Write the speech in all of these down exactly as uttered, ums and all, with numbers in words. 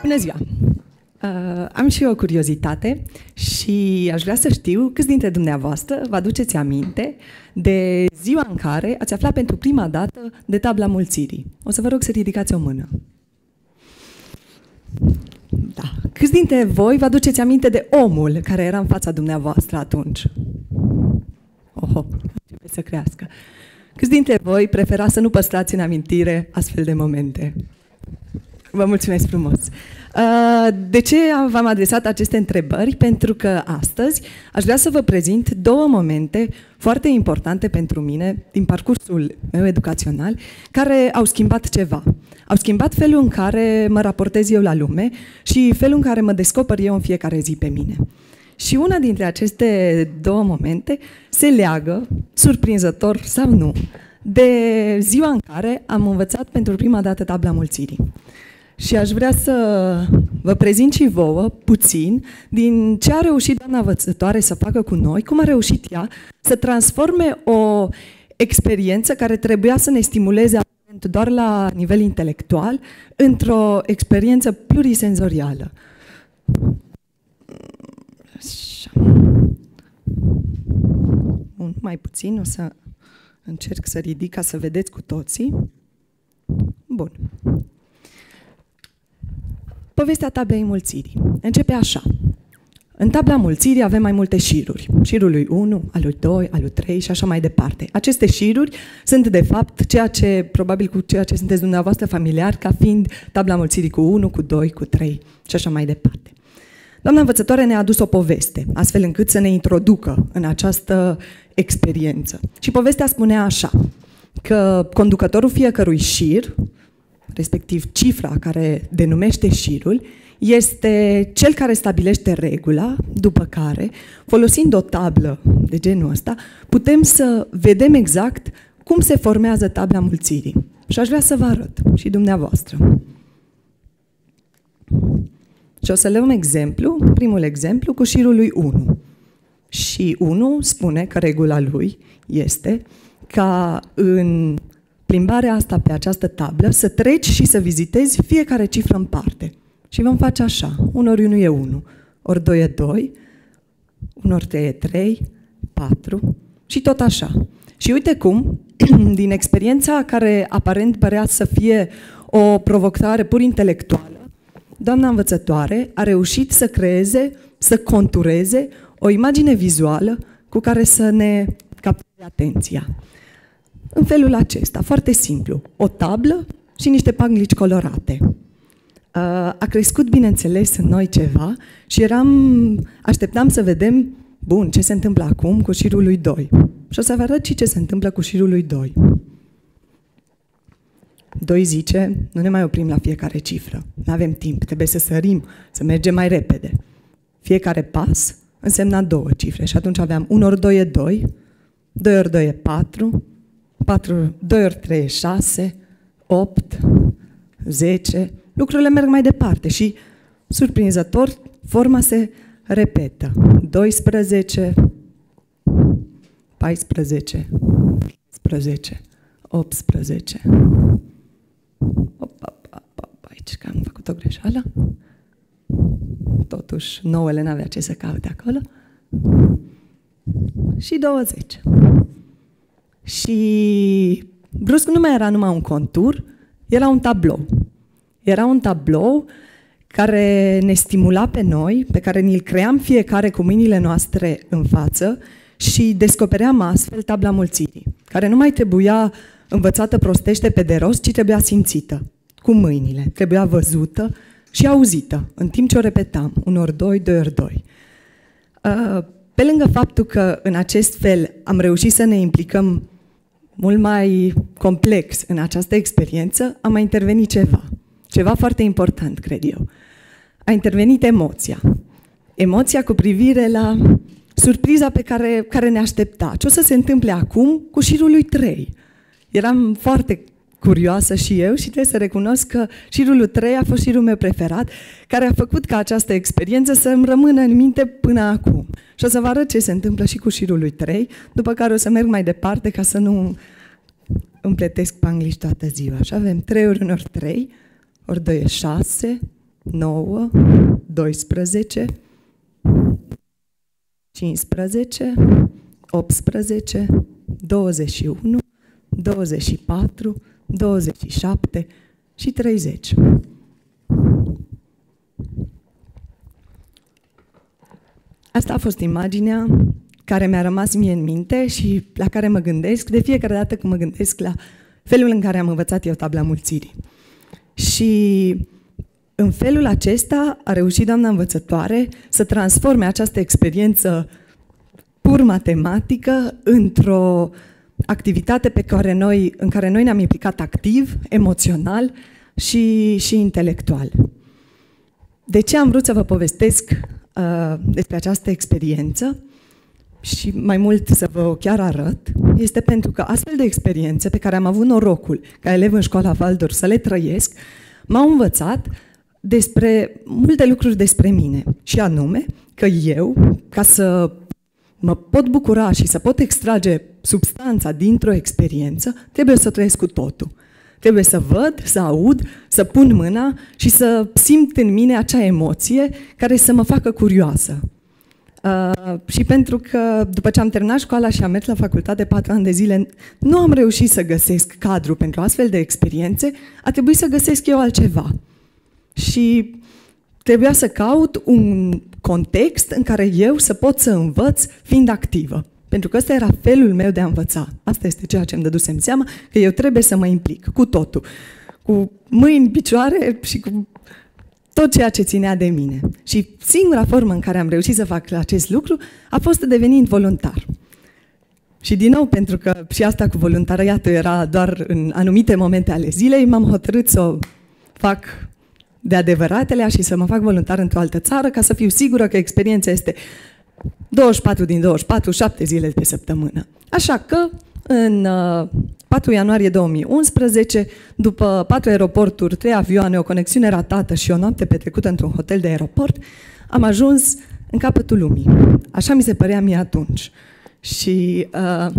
Bună ziua! Uh, am și eu o curiozitate și aș vrea să știu câți dintre dumneavoastră vă aduceți aminte de ziua în care ați aflat pentru prima dată de tabla mulțirii. O să vă rog să ridicați o mână. Da. Câți dintre voi vă aduceți aminte de omul care era în fața dumneavoastră atunci? Oho, începe să crească. Câți dintre voi preferați să nu păstrați în amintire astfel de momente? Vă mulțumesc frumos! De ce v-am adresat aceste întrebări? Pentru că astăzi aș vrea să vă prezint două momente foarte importante pentru mine din parcursul meu educațional, care au schimbat ceva. Au schimbat felul în care mă raportez eu la lume și felul în care mă descoper eu în fiecare zi pe mine. Și una dintre aceste două momente se leagă, surprinzător sau nu, de ziua în care am învățat pentru prima dată tabla mulțirii. Și aș vrea să vă prezint și vouă puțin din ce a reușit doamna învățătoare să facă cu noi, cum a reușit ea să transforme o experiență care trebuia să ne stimuleze doar la nivel intelectual într-o experiență plurisenzorială. Așa. Bun, mai puțin, o să încerc să ridic ca să vedeți cu toții. Bun. Povestea tablei mulțirii începe așa. În tabla mulțirii avem mai multe șiruri. Șirul lui unu, al lui doi, al lui trei și așa mai departe. Aceste șiruri sunt, de fapt, ceea ce, probabil cu ceea ce sunteți dumneavoastră familiar, ca fiind tabla mulțirii cu unu, cu doi, cu trei și așa mai departe. Doamna învățătoare ne-a adus o poveste, astfel încât să ne introducă în această experiență. Și povestea spunea așa, că conducătorul fiecărui șir, respectiv cifra care denumește șirul, este cel care stabilește regula, după care, folosind o tablă de genul ăsta, putem să vedem exact cum se formează tabla mulțirii. Și aș vrea să vă arăt și dumneavoastră. Și o să le luăm exemplu, primul exemplu, cu șirul lui unu. Și unu spune că regula lui este ca în plimbarea asta pe această tablă să treci și să vizitezi fiecare cifră în parte. Și vom face așa. unu ori unu e unu, ori doi e doi, unu ori trei e trei, patru și tot așa. Și uite cum, din experiența care aparent părea să fie o provocare pur intelectuală, doamna învățătoare a reușit să creeze, să contureze o imagine vizuală cu care să ne capteze atenția. În felul acesta, foarte simplu, o tablă și niște panglici colorate. A crescut, bineînțeles, în noi ceva și eram, așteptam să vedem, bun, ce se întâmplă acum cu șirul lui doi. Și o să vă arăt și ce se întâmplă cu șirul lui doi. doi zice, nu ne mai oprim la fiecare cifră, nu avem timp, trebuie să sărim, să mergem mai repede. Fiecare pas însemna două cifre și atunci aveam unu ori doi e doi, doi ori doi e patru, patru, doi ori trei e șase, opt, zece, lucrurile merg mai departe și, surprinzător, forma se repetă. doisprezece, paisprezece, cincisprezece, optsprezece. Op, op, op, op, aici că am făcut o greșeală. Totuși, nouăle n-avea ce să caute acolo. Și douăzeci. Și brusc nu mai era numai un contur, era un tablou. Era un tablou care ne stimula pe noi, pe care ni-l cream fiecare cu mâinile noastre în față și descopeream astfel tabla mulțirii, care nu mai trebuia învățată prostește pe de rost, ci trebuia simțită, cu mâinile, trebuia văzută și auzită, în timp ce o repetam, unu ori doi, doi ori doi. Pe lângă faptul că în acest fel am reușit să ne implicăm mult mai complex în această experiență, a mai intervenit ceva. Ceva foarte important, cred eu. A intervenit emoția. Emoția cu privire la surpriza pe care, care ne aștepta. Ce o să se întâmple acum cu șirul lui trei? Eram foarte curioasă și eu și trebuie să recunosc că șirul lui trei a fost șirul meu preferat, care a făcut ca această experiență să îmi rămână în minte până acum. Și o să vă arăt ce se întâmplă și cu șirul lui trei, după care o să merg mai departe ca să nu împletesc panglici toată ziua. Și avem trei ori unu ori trei, ori doi e șase, nouă, doisprezece, cincisprezece, optsprezece, douăzeci și unu, douăzeci și patru, douăzeci și șapte și treizeci. Asta a fost imaginea care mi-a rămas mie în minte și la care mă gândesc de fiecare dată când mă gândesc la felul în care am învățat eu tabla mulțirii. Și în felul acesta a reușit doamna învățătoare să transforme această experiență pur matematică într-o activitate pe care noi, în care noi ne-am implicat activ, emoțional și, și intelectual. De ce am vrut să vă povestesc uh, despre această experiență și mai mult să vă chiar arăt, este pentru că astfel de experiențe pe care am avut norocul ca elev în școala Waldorf să le trăiesc, m-au învățat despre multe lucruri despre mine. Și anume că eu, ca să mă pot bucura și să pot extrage substanța dintr-o experiență, trebuie să trăiesc cu totul. Trebuie să văd, să aud, să pun mâna și să simt în mine acea emoție care să mă facă curioasă. Uh, și pentru că după ce am terminat școala și am mers la facultate patru ani de zile, nu am reușit să găsesc cadru pentru astfel de experiențe, a trebuit să găsesc eu altceva. Și trebuia să caut un context în care eu să pot să învăț fiind activă. Pentru că ăsta era felul meu de a învăța. Asta este ceea ce îmi dădusem seama, că eu trebuie să mă implic cu totul. Cu mâini, picioare și cu tot ceea ce ținea de mine. Și singura formă în care am reușit să fac acest lucru a fost devenind voluntar. Și din nou, pentru că și asta cu voluntariatul era doar în anumite momente ale zilei, m-am hotărât să o fac de adevăratele și să mă fac voluntar într-o altă țară ca să fiu sigură că experiența este douăzeci și patru din douăzeci și patru, șapte zile pe săptămână. Așa că în patru ianuarie două mii unsprezece, după patru aeroporturi, trei avioane, o conexiune ratată și o noapte petrecută într-un hotel de aeroport, am ajuns în capătul lumii. Așa mi se părea mie atunci. Și uh,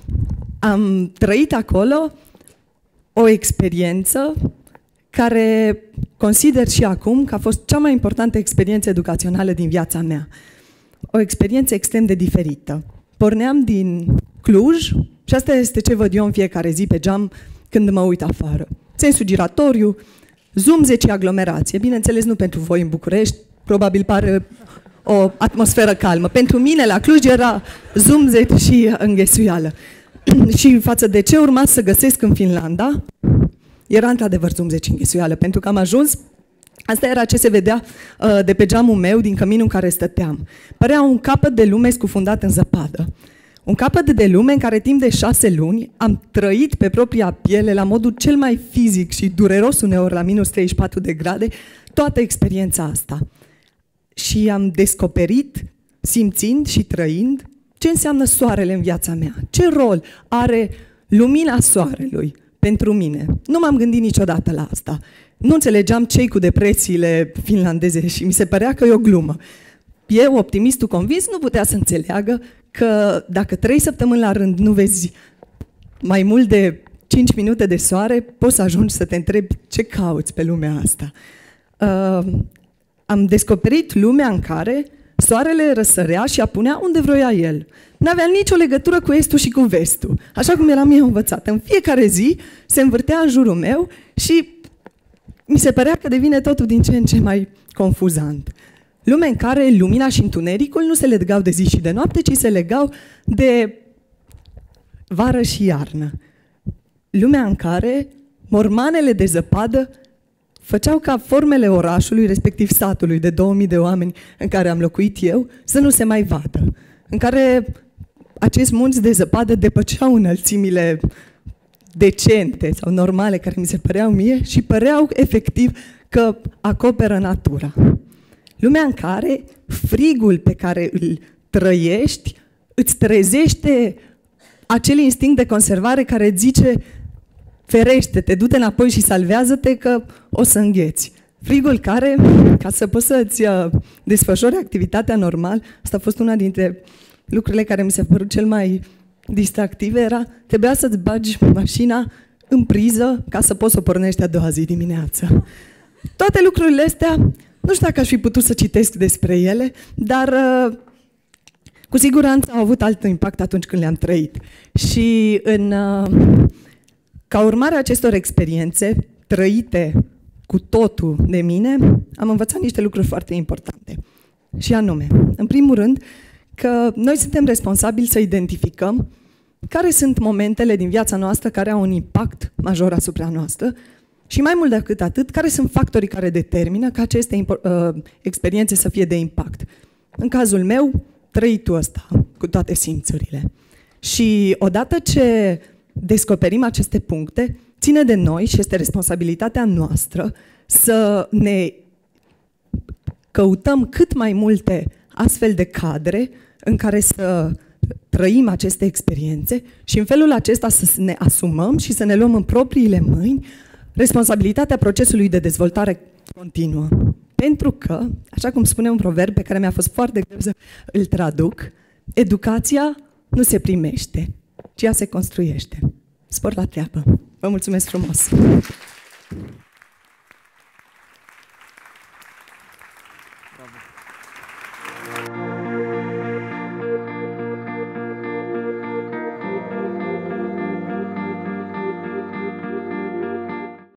am trăit acolo o experiență care consider și acum că a fost cea mai importantă experiență educațională din viața mea. O experiență extrem de diferită. Porneam din Cluj și asta este ce văd eu în fiecare zi pe geam când mă uit afară. Sensul giratoriu, zumzet și aglomerație. Bineînțeles, nu pentru voi în București, probabil pare o atmosferă calmă. Pentru mine la Cluj era zumzet și înghesuială. Și față de ce urma să găsesc în Finlanda, era într-adevăr zumzet și înghesuială, pentru că am ajuns. Asta era ce se vedea uh, de pe geamul meu, din căminul în care stăteam. Părea un capăt de lume scufundat în zăpadă. Un capăt de lume în care timp de șase luni am trăit pe propria piele, la modul cel mai fizic și dureros uneori, la minus treizeci și patru de grade, toată experiența asta. Și am descoperit, simțind și trăind, ce înseamnă soarele în viața mea. Ce rol are lumina soarelui pentru mine. Nu m-am gândit niciodată la asta. Nu înțelegeam ce-i cu depresiile finlandeze și mi se părea că e o glumă. Eu, optimistul convins, nu putea să înțeleagă că dacă trei săptămâni la rând nu vezi mai mult de cinci minute de soare, poți să ajungi să te întrebi ce cauți pe lumea asta. Uh, am descoperit lumea în care soarele răsărea și apunea unde vroia el. N-avea nicio legătură cu estul și cu vestul, așa cum eram eu învățată. În fiecare zi se învârtea în jurul meu și mi se părea că devine totul din ce în ce mai confuzant. Lume în care lumina și întunericul nu se legau de zi și de noapte, ci se legau de vară și iarnă. Lumea în care mormanele de zăpadă făceau ca formele orașului, respectiv satului de două mii de oameni în care am locuit eu, să nu se mai vadă. În care acești munți de zăpadă depăceau înălțimile decente sau normale care mi se păreau mie și păreau efectiv că acoperă natura. Lumea în care frigul pe care îl trăiești îți trezește acel instinct de conservare care îți zice ferește-te, du-te înapoi și salvează-te că o să îngheți. Frigul care, ca să poți să-ți desfășori activitatea normal, asta a fost una dintre lucrurile care mi s-a părut cel mai distractive, era trebuia să-ți bagi mașina în priză ca să poți să o pornești a doua zi dimineață. Toate lucrurile astea Nu știu dacă aș fi putut să citesc despre ele, dar uh, cu siguranță au avut alt impact atunci când le-am trăit. Și în, uh, ca urmare a acestor experiențe trăite cu totul de mine, am învățat niște lucruri foarte importante. Și anume, în primul rând, că noi suntem responsabili să identificăm care sunt momentele din viața noastră care au un impact major asupra noastră și mai mult decât atât, care sunt factorii care determină ca aceste uh, experiențe să fie de impact. În cazul meu, trăitul ăsta, cu toate simțurile. Și odată ce descoperim aceste puncte, ține de noi și este responsabilitatea noastră să ne căutăm cât mai multe astfel de cadre în care să trăim aceste experiențe și în felul acesta să ne asumăm și să ne luăm în propriile mâini responsabilitatea procesului de dezvoltare continuă. Pentru că, așa cum spune un proverb pe care mi-a fost foarte greu să îl traduc, educația nu se primește, ci ea se construiește. Spor la treabă! Vă mulțumesc frumos!